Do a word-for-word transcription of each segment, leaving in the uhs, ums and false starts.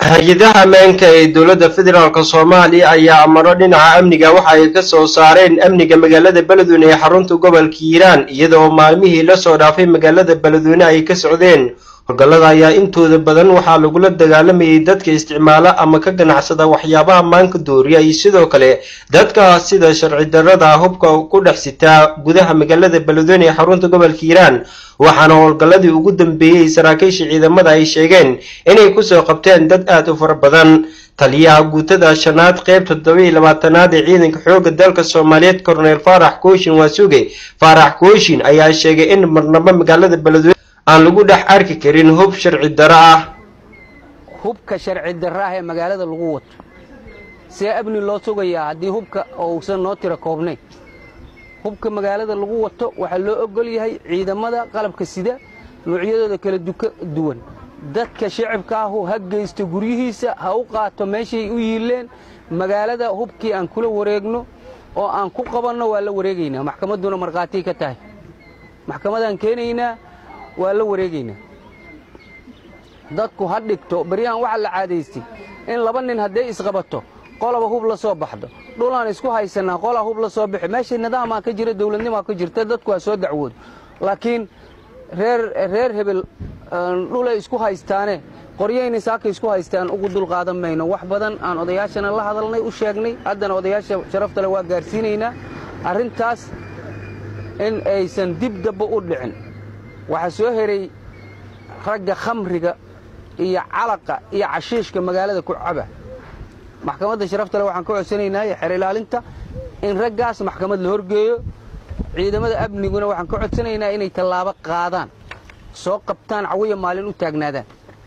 hay-adaha ammaanka ee dowladda federaalka Soomaaliya ayaa amaro dhinaca amniga waxa ay ka soo saareen amniga magaalada Beledweyne ee xarunta gobolka Hiiraan iyadoo maalmihii la soo dhaafay magaalada Beledweyne ay ka socdeen howlgallada ayaa intooda badan waxaa lagula dagaalamayay dadka isticmaala ama ka ganacsada waxyaabaha maanka dooriya iyo sidoo kale dadka sida sharci darrada hubka ku dhex sita gudaha magaalada Beledweyne ee xarunta gobolka Hiiraan waxaana howlgalladii ugu dambeeyay saraakiisha ciidamada ay sheegeen inay ku soo qabteen dad aad u fara badan taliyaha guutada shanaad qeyb toddoba iyo labaatanaad ee ciidanka xoogga dalka Soomaaliyeed Colonel Farax Kooshin Waasuge Farax Kooshin ayaa sheegay in marnaba magaalada Beledweyne aan lagu dhex arki karin hub sharci darro ah hubka sharci darro ah ee magaalada lagu wato si abni loo sugayaa haddii hubka uusan noo tiro koobnayn hubka magaalada lagu wato waxa loo ogol yahay ciidamada qalabka sida noocyadooda kala duwan dadka shacabka ah ha geysto guryihiisa ha u qaato meeshay u yiileen magaalada hubkii aan kula wareegno oo aan ku qabanno waa la wareegaynaa maxkamaduna marqaati ka tahay maxkamadan keenaynaa waa la wareegaynaa dadku ha dhigto bariyan waxa la caadeystay in laba nin haday isqabato qolaba hub la soo baxdo dhulaan isku haysanaa qolaba hub la soo bixi meesha nidaam ka jira dawladnimo ka jirta dadku waa soo dacwood laakiin reer reer hebel dhulay isku haystaane qoryayna saaka isku haystaan ugu dul qaadan mayno wax badan aan odayaashana la hadalnay u sheegnay haddana odayaasha sharafta leh waa gaarsiinaynaa arintaas in aysan dib daba u dhicin waxa soo heray ragga khamriga iyo calaqa iyo cashiishka magaalada ku caba maxkamadda sharafta leh waxaan ka codsanaynaa xeer ilaalinta in raggaas maxkamad la horgeeyo ciidamada amniguna waxaan ka codsanaynaa inay tallaabo qaadaan soo qabtaan cawiya maalin u taagnaadaan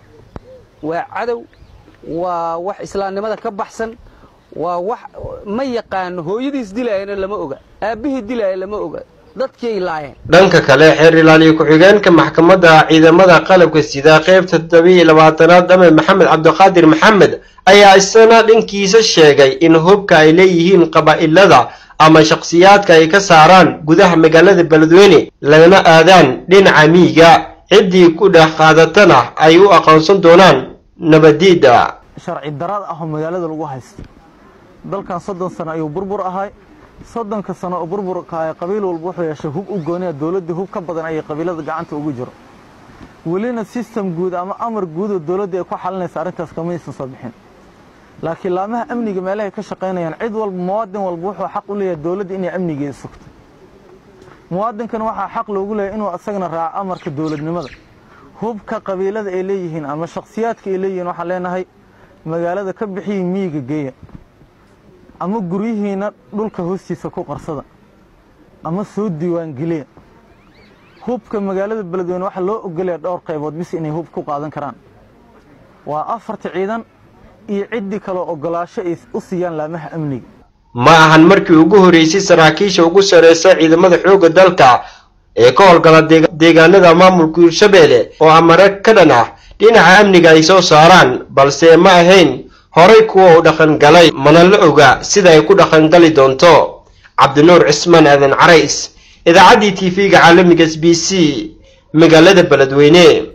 waa cadow waa wax islaamnimada ka baxsan waa wax ma yaqaan hooyadiis dilayna lama oga aabihii dilay lama oga dadkii laayeen dhanka kale xeer ilaaliye ku-xigeenka maxkamadda ciidamada qalabka sida qeybta toddoba iyo labaatanaad Dame Maxamed Cabdiqaadir Maxamed ayaa isna dhankiisa sheegay in hubka ay leeyihiin qabaa'ilada ama shakhsiyaadka ay ka saaraan gudaha magaalada Beledweyne lagana aadaan dhinaca miyiga cidii ku dhex qaadatana ay u aqoonsan doonaan nabadiida sharci darrada ah magaalada lagu haysto dalkan soddon sano ayuu burbur ahay soddonka sano oo burburka ay qabiil walba wuxuu yeeshay hub u gooniya dawladda hub ka badan ay qabiilada gacanta ugu jiro walina system guud ama amar guud oo dawladda ay ku xalinayso arintaas kama aysan soo bixin laakiin laamaha amniga meelaha ka shaqeynayaan cid walba muwaadin walba wuxuu xaq u leeyahay dawladda inay amnigeeda sugto muwaadinkan waxa xaq loogu leeyahay inuu asagana raaco amarka dawladnimada hubka qabiilada ay leeyihiin ama shakhsiyaadka ay leeyihiin waxa leenahay magaalada ka bixiyay miyiga geeya ama gurihiina dhulka hoostiisa ku qarsada ama soo diiwaan geliya hubka magaalada Beledweyne waxa loo ogolay dhowr qaybood bis inay hub ku qaadan karaan waa afarta ciidan iyo ciddi kale ogolaasho ay u siiyaan laamaha amniga ma ahan markii ugu horeysay saraakiisha ugu sareysa ciidamada xoogga dalka ee ka howlgala deegaanada maamulka Hirshabelle oo amara ka dhan ah dhinaca amniga ay soo saaraan balse ma ahayn horay kuwa u dhaqan galay mana la oga sida ay ku dhaqan gali doonto Cabdinuur Cismaan Aadan Carays idaacadii T V-ga caalamiga S B C magaalada Beledweyne.